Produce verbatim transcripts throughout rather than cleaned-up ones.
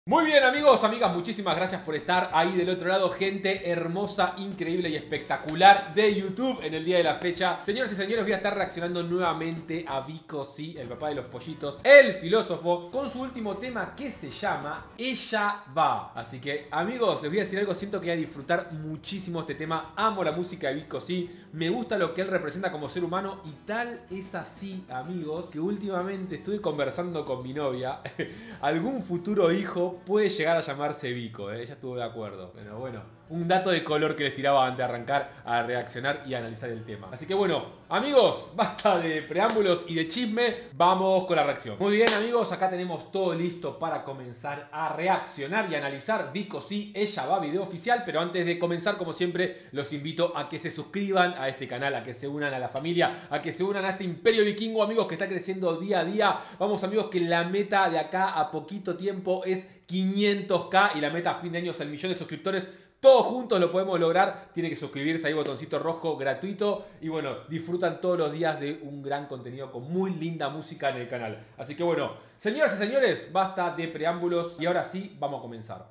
Muy bien amigos, amigas, muchísimas gracias por estar ahí del otro lado. Gente hermosa, increíble y espectacular de YouTube en el día de la fecha. Señoras y señores, voy a estar reaccionando nuevamente a Vico C, el papá de los pollitos, el filósofo, con su último tema que se llama Ella Va. Así que amigos, les voy a decir algo, siento que voy a disfrutar muchísimo este tema. Amo la música de Vico C, me gusta lo que él representa como ser humano y tal es así, amigos, que últimamente estuve conversando con mi novia. Algún futuro hijo puede llegar a llamarse Vico, ¿eh? Ella estuvo de acuerdo. Pero bueno, un dato de color que les tiraba antes de arrancar a reaccionar y a analizar el tema. Así que bueno, amigos, basta de preámbulos y de chisme, vamos con la reacción. Muy bien amigos, acá tenemos todo listo para comenzar a reaccionar y analizar Vico C, Ella Va, video oficial. Pero antes de comenzar, como siempre, los invito a que se suscriban a este canal, a que se unan a la familia, a que se unan a este imperio vikingo, amigos, que está creciendo día a día. Vamos amigos, que la meta de acá a poquito tiempo es quinientos K y la meta a fin de año es el millón de suscriptores. Todos juntos lo podemos lograr. Tiene que suscribirse ahí, botoncito rojo gratuito. Y bueno, disfrutan todos los días de un gran contenido con muy linda música en el canal. Así que bueno, señoras y señores, basta de preámbulos y ahora sí, vamos a comenzar.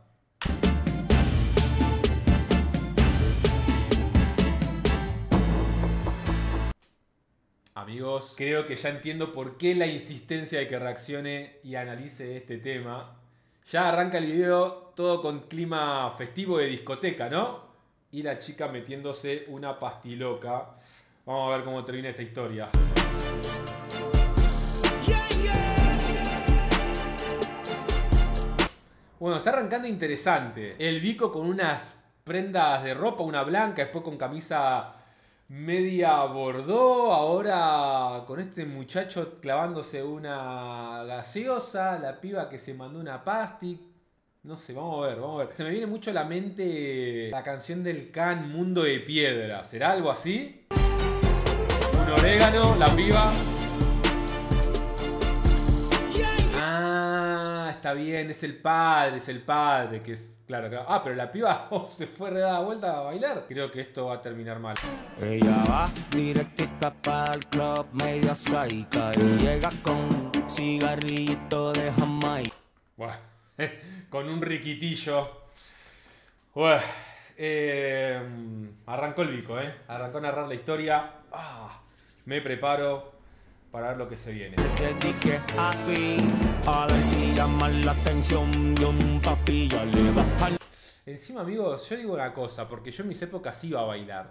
Amigos, creo que ya entiendo por qué la insistencia de que reaccione y analice este tema. Ya arranca el video todo con clima festivo de discoteca, ¿no? Y la chica metiéndose una pastiloca. Vamos a ver cómo termina esta historia. Bueno, está arrancando interesante. El Vico con unas prendas de ropa, una blanca, después con camisa media bordó, ahora con este muchacho clavándose una gaseosa, la piba que se mandó una pasti. No sé, vamos a ver, vamos a ver. Se me viene mucho a la mente la canción del Can, Mundo de Piedra. ¿Será algo así? Un orégano, la piba. Ah, está bien, es el padre, es el padre, que es... Claro, claro. Ah, pero la piba oh, se fue redada vuelta a bailar. Creo que esto va a terminar mal. Ella va directita para el club, media saica, y llega con cigarrillito de Jamaica. Bueno, con un riquitillo. Bueno, eh, arrancó el Vico, ¿eh? Arrancó a narrar la historia. Ah, me preparo para ver lo que se viene. Ese dique aquí, a ver si llama la atención de un papilla le baja. Encima, amigos, yo digo una cosa, porque yo en mis épocas iba a bailar,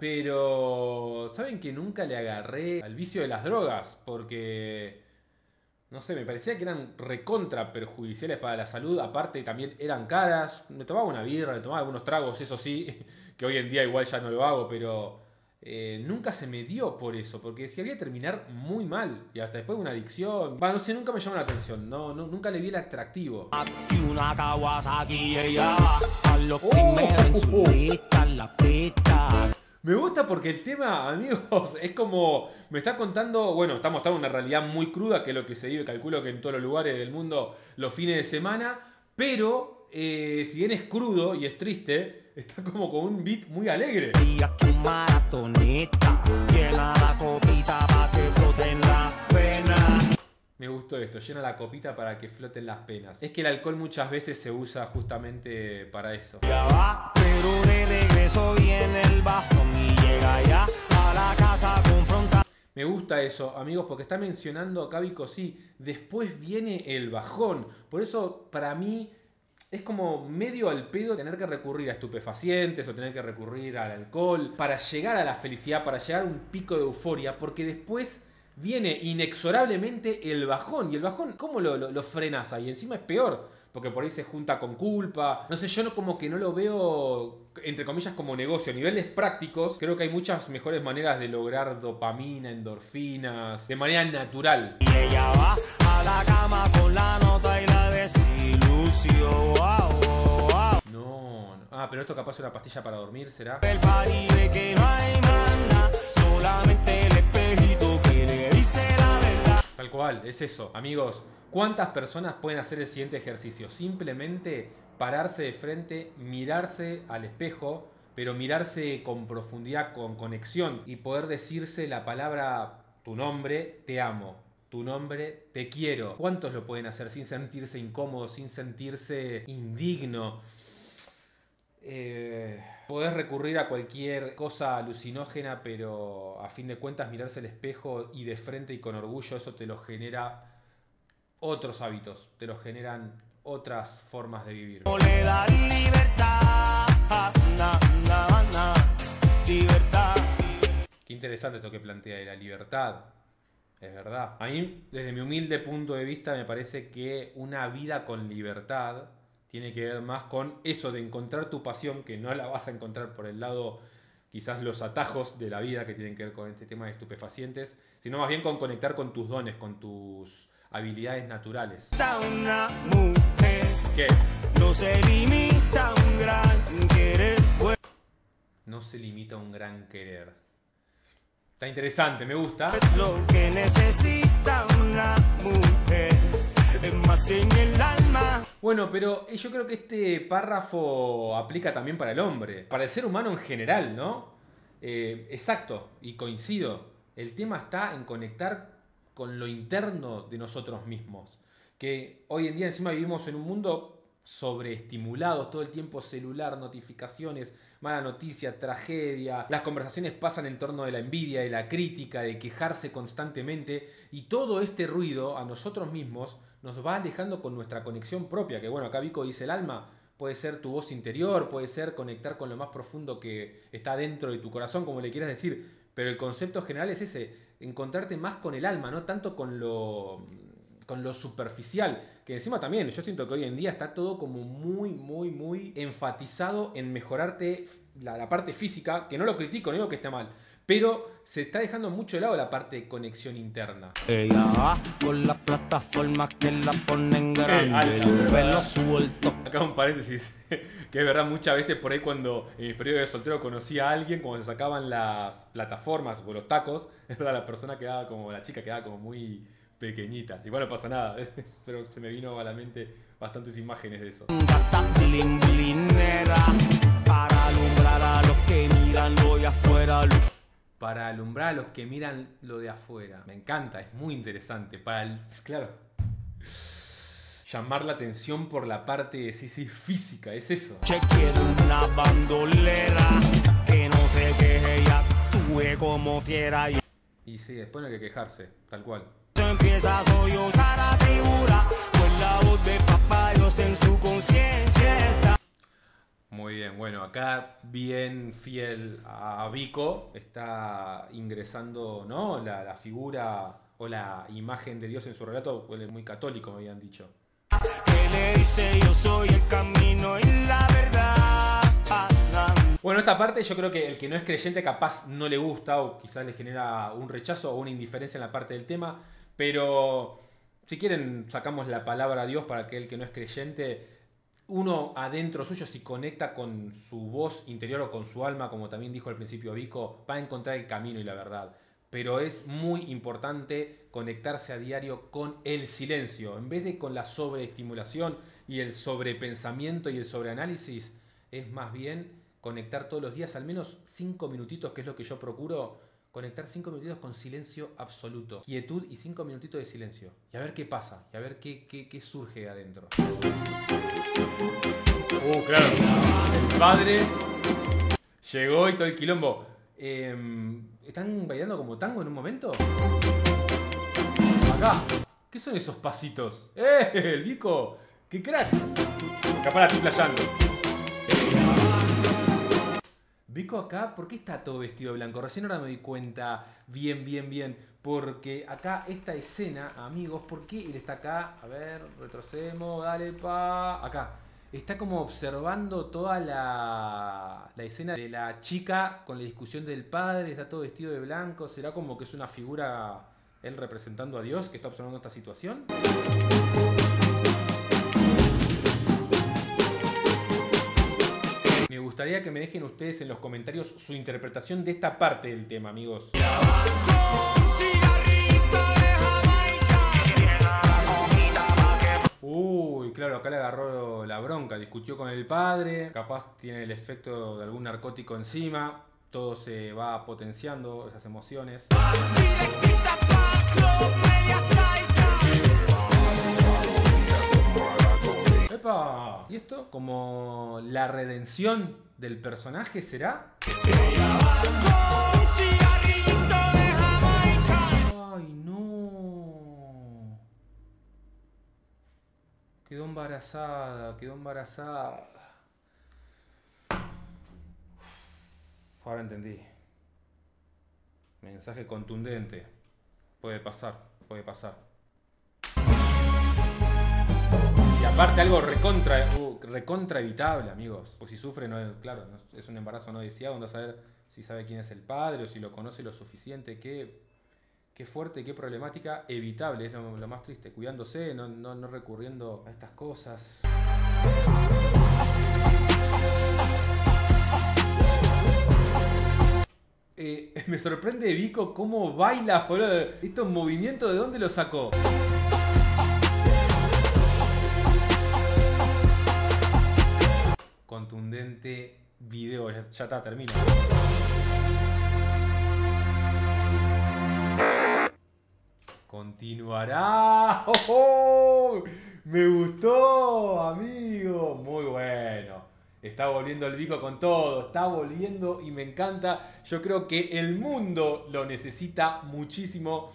pero ¿saben que nunca le agarré al vicio de las drogas? Porque, no sé, me parecía que eran recontra perjudiciales para la salud, aparte también eran caras. Me tomaba una birra, me tomaba algunos tragos, eso sí, que hoy en día igual ya no lo hago, pero... Eh, nunca se me dio por eso, porque si había terminar muy mal y hasta después de una adicción. Bueno, no sé, nunca me llamó la atención, no, no, nunca le vi el atractivo. Aquí una Kawasaki, ella va a los primeros en su lista, en la pista. Me gusta porque el tema, amigos, es como... Me está contando... Bueno, estamos mostrando una realidad muy cruda, que es lo que se vive, calculo que en todos los lugares del mundo los fines de semana. Pero, eh, si bien es crudo y es triste, está como con un beat muy alegre. Y aquí un maratonista, llena la copita para que floten las penas. Me gustó esto, llena la copita para que floten las penas. Es que el alcohol muchas veces se usa justamente para eso. Ya va, pero de regreso viene el bajón y llega ya a la casa confrontar. Me gusta eso, amigos, porque está mencionando acá Vico C. Después viene el bajón. Por eso, para mí, es como medio al pedo tener que recurrir a estupefacientes o tener que recurrir al alcohol para llegar a la felicidad, para llegar a un pico de euforia, porque después viene inexorablemente el bajón. Y el bajón, ¿cómo lo, lo, lo frenas ahí? Encima es peor, porque por ahí se junta con culpa. No sé, yo no, como que no lo veo, entre comillas, como negocio. A niveles prácticos, creo que hay muchas mejores maneras de lograr dopamina, endorfinas, de manera natural. Y ella va a la cama con la nota y la desilusión. Wow, wow. No, no. Ah, pero esto capaz es una pastilla para dormir, ¿será? El party ve que no hay mana, solamente el espejito que le dice la verdad. Tal cual, es eso. Amigos, ¿cuántas personas pueden hacer el siguiente ejercicio? Simplemente pararse de frente, mirarse al espejo, pero mirarse con profundidad, con conexión y poder decirse la palabra, tu nombre, te amo. tu nombre, te quiero. ¿Cuántos lo pueden hacer sin sentirse incómodo, sin sentirse indigno? Eh, podés recurrir a cualquier cosa alucinógena, pero a fin de cuentas mirarse al espejo y de frente y con orgullo, eso te lo genera otros hábitos, te lo generan otras formas de vivir. Le da libertad, na, na, na, libertad. Qué interesante esto que plantea de la libertad. Es verdad. A mí, desde mi humilde punto de vista, me parece que una vida con libertad tiene que ver más con eso de encontrar tu pasión, que no la vas a encontrar por el lado, quizás los atajos de la vida que tienen que ver con este tema de estupefacientes, sino más bien con conectar con tus dones, con tus habilidades naturales. Una mujer ¿Qué? no se limita a un gran querer. No se limita a un gran querer. Está interesante, me gusta. Es lo que necesita una mujer, es más en el alma. Bueno, pero yo creo que este párrafo aplica también para el hombre, para el ser humano en general, ¿no? Eh, exacto, y coincido. El tema está en conectar con lo interno de nosotros mismos. Que hoy en día encima vivimos en un mundo sobreestimulados, todo el tiempo celular, notificaciones, mala noticia, tragedia. Las conversaciones pasan en torno de la envidia, de la crítica, de quejarse constantemente. Y todo este ruido a nosotros mismos nos va alejando con nuestra conexión propia. Que bueno, acá Vico dice el alma. Puede ser tu voz interior, puede ser conectar con lo más profundo que está dentro de tu corazón, como le quieras decir. Pero el concepto general es ese, encontrarte más con el alma, no tanto con lo... con lo superficial, que encima también yo siento que hoy en día está todo como muy, muy, muy enfatizado en mejorarte la, la parte física, que no lo critico, no digo que esté mal, pero se está dejando mucho de lado la parte de conexión interna. Ella va con las plataformas que la ponen grande, el pelo suelto. Acá un paréntesis, que es verdad, muchas veces por ahí cuando en mi periodo de soltero conocí a alguien, cuando se sacaban las plataformas o los tacos, es verdad, la persona quedaba como, la chica quedaba como muy pequeñita. Igual no pasa nada, pero se me vino a la mente bastantes imágenes de eso. Gata blin blinera, para alumbrar a los que miran lo de afuera. Para alumbrar a los que miran lo de afuera. Me encanta, es muy interesante. Para el, claro, llamar la atención por la parte, sí, sí, física, es eso. Che, quiero una bandolera que no se queje y actúe como fiera. Y Y sí, después no hay que quejarse, tal cual. empieza a sollozar a figura, con la voz de papá Dios en su conciencia está. Muy bien, bueno, acá bien fiel a Vico está ingresando, ¿no? La, la figura o la imagen de Dios en su relato, él es muy católico, me habían dicho. Que le dice yo soy el camino y la verdad. Bueno, esta parte yo creo que el que no es creyente capaz no le gusta o quizás le genera un rechazo o una indiferencia en la parte del tema, pero si quieren sacamos la palabra a Dios para que el que no es creyente, uno adentro suyo, si conecta con su voz interior o con su alma, como también dijo al principio Vico, va a encontrar el camino y la verdad. Pero es muy importante conectarse a diario con el silencio, en vez de con la sobreestimulación y el sobrepensamiento y el sobreanálisis, es más bien conectar todos los días al menos cinco minutitos, que es lo que yo procuro, conectar cinco minutitos con silencio absoluto, quietud y cinco minutitos de silencio. Y a ver qué pasa, y a ver qué, qué, qué surge de adentro. Uh, claro, el padre llegó y todo el quilombo. Eh, ¿Están bailando como tango en un momento? Acá, ¿qué son esos pasitos? ¡Eh, el Vico! ¡Qué crack! Capaz la estoy flasheando. Vico acá, ¿por qué está todo vestido de blanco? Recién ahora me di cuenta bien, bien, bien. Porque acá esta escena, amigos, ¿por qué él está acá? A ver, retrocedemos, dale, pa. Acá. Está como observando toda la, la escena de la chica con la discusión del padre. Está todo vestido de blanco. ¿Será como que es una figura, él representando a Dios, que está observando esta situación? Me gustaría que me dejen ustedes en los comentarios su interpretación de esta parte del tema, amigos. Uy, claro, acá le agarró la bronca, discutió con el padre, capaz tiene el efecto de algún narcótico encima, todo se va potenciando, esas emociones. club, media psycho. ¡Epa! ¿Y esto? ¿Como la redención del personaje será? Ella va con cigarrito de Jamaica. ¡Ay, no! Quedó embarazada, quedó embarazada. Ahora entendí. Mensaje contundente. Puede pasar, puede pasar. Y aparte algo recontra, uh, recontra evitable, amigos. Pues si sufre, no es, claro, no, es un embarazo no deseado. Anda a saber si sabe quién es el padre o si lo conoce lo suficiente. Qué, qué fuerte, qué problemática. Evitable, es lo, lo más triste. Cuidándose, no, no, no recurriendo a estas cosas. Eh, me sorprende Vico cómo baila, boludo. Estos movimientos, ¿de dónde los sacó? Contundente video, ya, ya está, termina. Continuará. ¡Oh, oh! Me gustó, amigo. Muy bueno. Está volviendo el Vico con todo, está volviendo y me encanta. Yo creo que el mundo lo necesita muchísimo.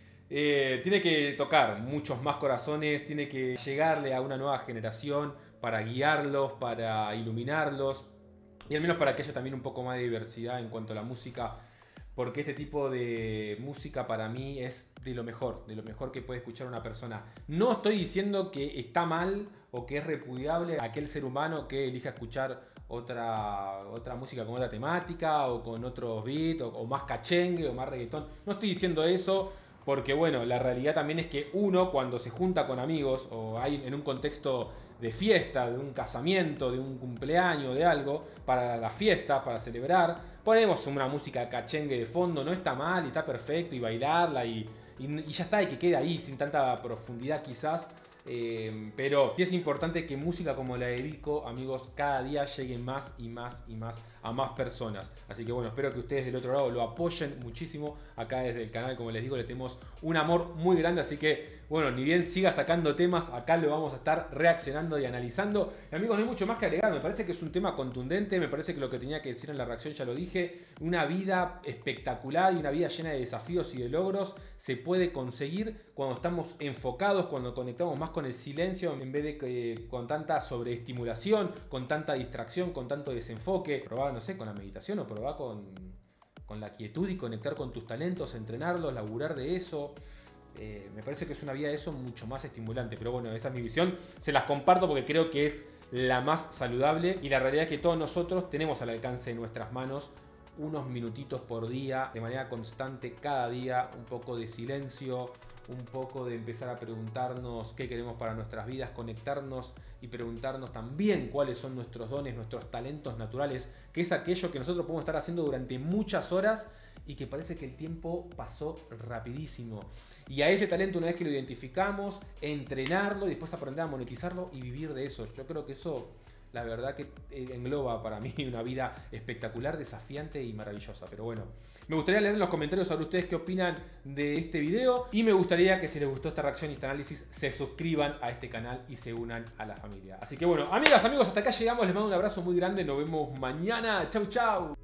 Eh, tiene que tocar muchos más corazones, tiene que llegarle a una nueva generación para guiarlos, para iluminarlos y al menos para que haya también un poco más de diversidad en cuanto a la música. Porque este tipo de música para mí es de lo mejor, de lo mejor que puede escuchar una persona. No estoy diciendo que está mal o que es repudiable aquel ser humano que elija escuchar otra, otra música con otra temática o con otros beats o, o más cachengue o más reggaetón. No estoy diciendo eso porque, bueno, la realidad también es que uno cuando se junta con amigos o hay en un contexto de fiesta, de un casamiento, de un cumpleaños, de algo, para la fiesta, para celebrar, ponemos una música cachengue de fondo, no está mal y está perfecto, y bailarla y, y, y ya está, y que quede ahí sin tanta profundidad quizás. Eh, pero sí es importante que música como la de Vico, amigos, cada día llegue más y más y más a más personas. Así que bueno, espero que ustedes del otro lado lo apoyen muchísimo. Acá desde el canal, como les digo, le tenemos un amor muy grande. Así que bueno, ni bien siga sacando temas, acá lo vamos a estar reaccionando y analizando. Y amigos, no hay mucho más que agregar. Me parece que es un tema contundente. Me parece que lo que tenía que decir en la reacción ya lo dije. Una vida espectacular y una vida llena de desafíos y de logros se puede conseguir cuando estamos enfocados, cuando conectamos más con el silencio en vez de que con tanta sobreestimulación, con tanta distracción, con tanto desenfoque. Probá, no sé, con la meditación o probá con, con la quietud y conectar con tus talentos, entrenarlos, laburar de eso. Eh, me parece que es una vida de eso mucho más estimulante. Pero bueno, esa es mi visión. Se las comparto porque creo que es la más saludable. Y la realidad es que todos nosotros tenemos al alcance de nuestras manos unos minutitos por día, de manera constante, cada día, un poco de silencio, un poco de empezar a preguntarnos qué queremos para nuestras vidas, conectarnos y preguntarnos también cuáles son nuestros dones, nuestros talentos naturales, que es aquello que nosotros podemos estar haciendo durante muchas horas y que parece que el tiempo pasó rapidísimo. Y a ese talento, una vez que lo identificamos, entrenarlo y después aprender a monetizarlo y vivir de eso. Yo creo que eso, la verdad que engloba para mí una vida espectacular, desafiante y maravillosa. Pero bueno, me gustaría leer en los comentarios sobre ustedes qué opinan de este video. Y me gustaría que si les gustó esta reacción y este análisis, se suscriban a este canal y se unan a la familia. Así que bueno, amigas, amigos, hasta acá llegamos. Les mando un abrazo muy grande. Nos vemos mañana. Chau, chau.